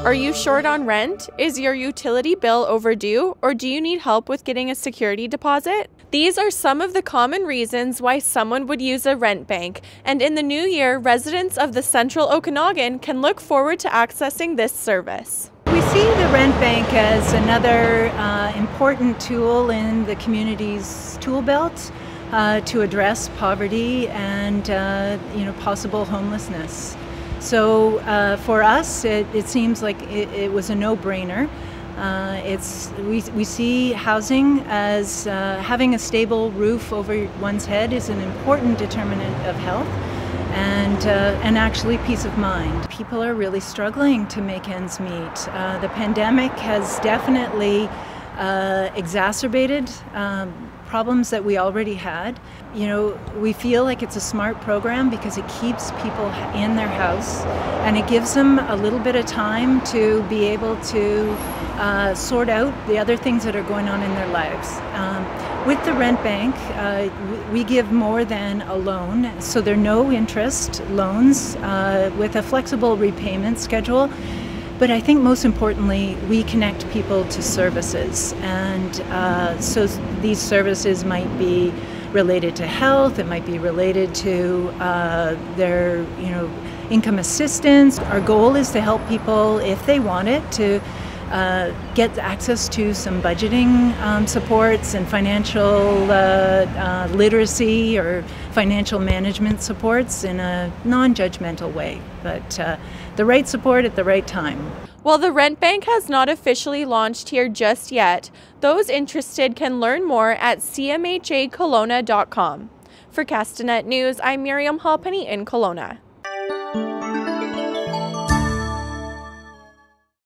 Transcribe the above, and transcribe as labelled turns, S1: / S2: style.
S1: Are you short on rent? Is your utility bill overdue? Or do you need help with getting a security deposit? These are some of the common reasons why someone would use a rent bank, and in the new year, residents of the Central Okanagan can look forward to accessing this service.
S2: We see the rent bank as another important tool in the community's tool belt to address poverty and possible homelessness. So for us, it seems like it was a no-brainer. We see housing as having a stable roof over one's head is an important determinant of health and actually peace of mind. People are really struggling to make ends meet. The pandemic has definitely exacerbated problems that we already had. You know, we feel like it's a smart program because it keeps people in their house and it gives them a little bit of time to be able to sort out the other things that are going on in their lives. With the rent bank, we give more than a loan, so there are no interest loans with a flexible repayment schedule. But I think most importantly, we connect people to services. And so these services might be related to health, it might be related to their income assistance. Our goal is to help people, if they want it, to get access to some budgeting supports and financial literacy or financial management supports in a non-judgmental way, but the right support at the right time.
S1: While the rent bank has not officially launched here just yet, those interested can learn more at cmhakelowna.com. For Castanet News, I'm Miriam Halpenny in Kelowna.